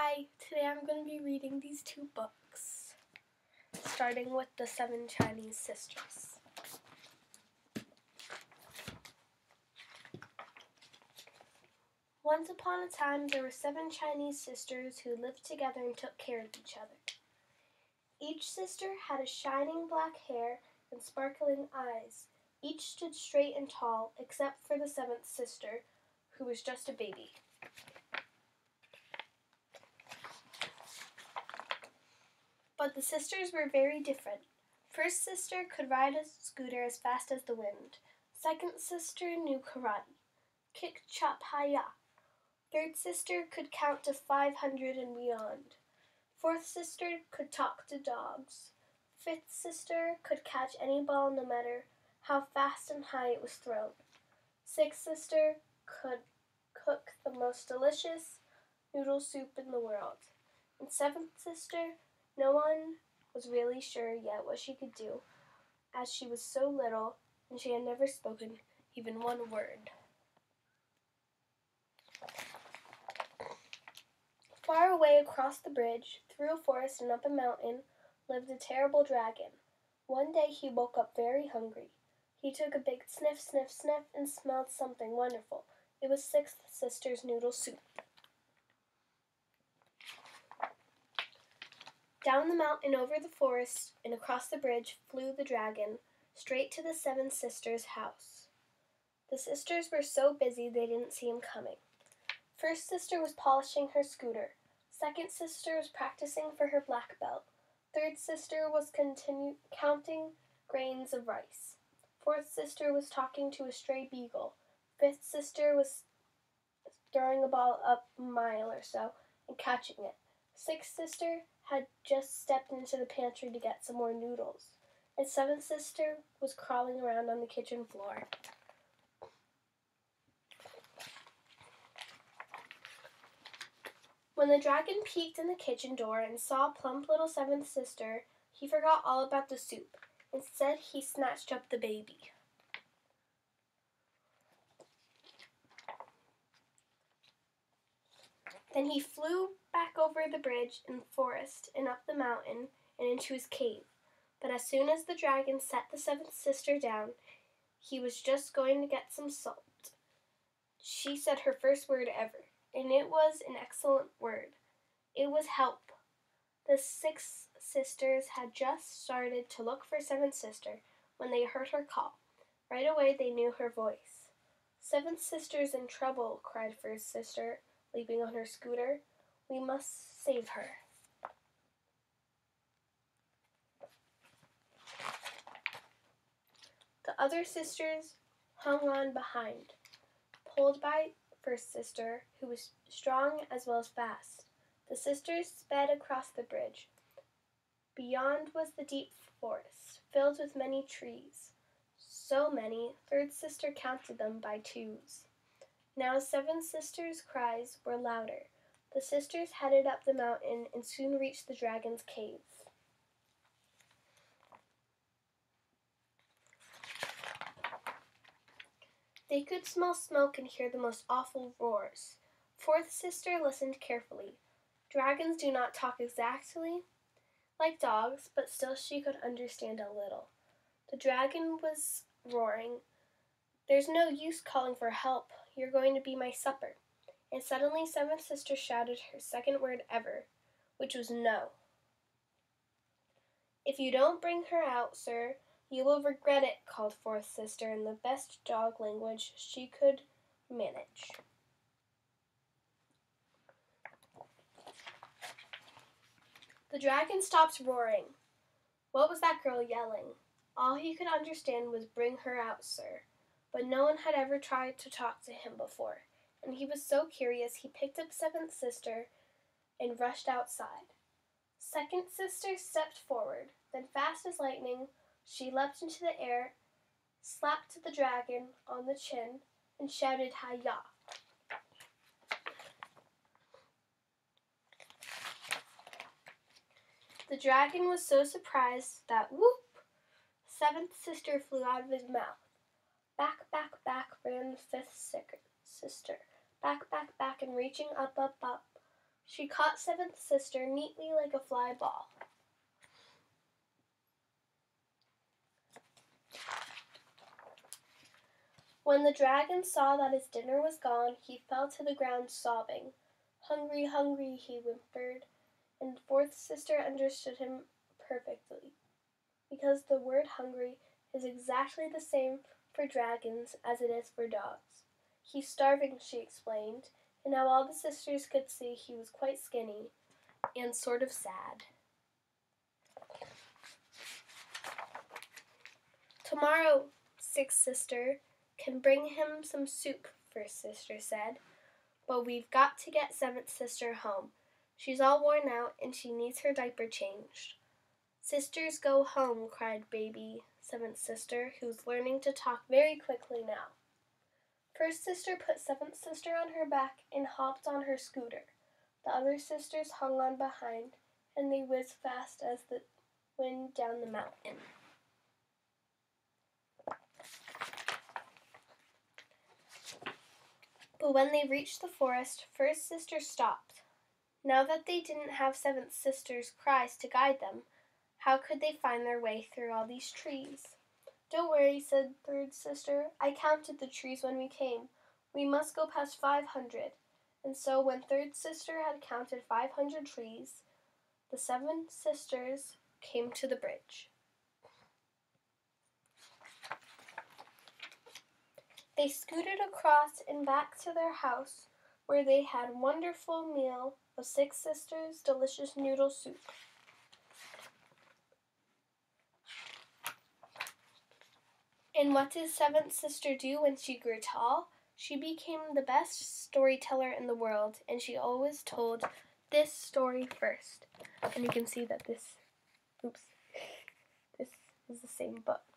Hi, today I'm going to be reading these two books, starting with The Seven Chinese Sisters. Once upon a time, there were 7 Chinese sisters who lived together and took care of each other. Each sister had a shining black hair and sparkling eyes. Each stood straight and tall, except for the 7th sister, who was just a baby. But the sisters were very different. First sister could ride a scooter as fast as the wind. Second sister knew karate. Kick, chop, hi-ya. Third sister could count to 500 and beyond. Fourth sister could talk to dogs. Fifth sister could catch any ball no matter how fast and high it was thrown. Sixth sister could cook the most delicious noodle soup in the world. And seventh sister, no one was really sure yet what she could do, as she was so little and she had never spoken even one word. Far away across the bridge, through a forest and up a mountain, lived a terrible dragon. One day he woke up very hungry. He took a big sniff, sniff, sniff, and smelled something wonderful. It was Sixth Sister's noodle soup. Down the mountain, over the forest, and across the bridge flew the dragon, straight to the 7 sisters' house. The sisters were so busy they didn't see him coming. First sister was polishing her scooter. Second sister was practicing for her black belt. Third sister was counting grains of rice. Fourth sister was talking to a stray beagle. Fifth sister was throwing a ball up a mile or so and catching it. Sixth sister had just stepped into the pantry to get some more noodles. And seventh sister was crawling around on the kitchen floor. When the dragon peeked in the kitchen door and saw plump little 7th sister, he forgot all about the soup. Instead, he snatched up the baby. Then he flew back over the bridge and forest and up the mountain and into his cave. But as soon as the dragon set the 7th sister down, he was just going to get some salt. She said her first word ever, and it was an excellent word. It was help. The 6 sisters had just started to look for 7th sister when they heard her call. Right away they knew her voice. 7th sister's in trouble, cried first sister, leaping on her scooter. We must save her. The other sisters hung on behind, pulled by first sister, who was strong as well as fast. The sisters sped across the bridge. Beyond was the deep forest, filled with many trees. So many, third sister counted them by 2s. Now 7 sisters' cries were louder. The sisters headed up the mountain and soon reached the dragon's cave. They could smell smoke and hear the most awful roars. Fourth sister listened carefully. Dragons do not talk exactly like dogs, but still she could understand a little. The dragon was roaring, "There's no use calling for help. You're going to be my supper." And suddenly 7th sister shouted her second word ever, which was no. "If you don't bring her out, sir, you will regret it," called 4th sister in the best dog language she could manage. The dragon stopped roaring. What was that girl yelling? All he could understand was, "Bring her out, sir." But no one had ever tried to talk to him before, and he was so curious he picked up 7th sister and rushed outside. 2nd sister stepped forward. Then fast as lightning, she leapt into the air, slapped the dragon on the chin, and shouted, "Hi-ya!" The dragon was so surprised that, whoop, 7th sister flew out of his mouth. Back, back, back ran the 5th sister. Back, back, back, and reaching up, up, up, She caught seventh sister neatly like a fly ball. When the dragon saw that his dinner was gone, he fell to the ground sobbing. Hungry, hungry, he whimpered, and fourth sister understood him perfectly, because the word hungry is exactly the same for dragons as it is for dogs. He's starving, she explained, and now all the sisters could see he was quite skinny and sort of sad. Tomorrow, sixth sister, can bring him some soup, first sister said. But we've got to get seventh sister home. She's all worn out and she needs her diaper changed. Sisters go home, cried baby seventh sister, who's learning to talk very quickly now. First sister put seventh sister on her back and hopped on her scooter. The other sisters hung on behind, and they whizzed fast as the wind down the mountain. But when they reached the forest, first sister stopped. Now that they didn't have seventh sister's cries to guide them, how could they find their way through all these trees? Don't worry, said third sister. I counted the trees when we came. We must go past 500. And so when third sister had counted 500 trees, the seven sisters came to the bridge. They scooted across and back to their house, where they had a wonderful meal of six sisters' delicious noodle soup. And what did seventh sister do when she grew tall? She became the best storyteller in the world, and she always told this story first. And you can see that this is the same book.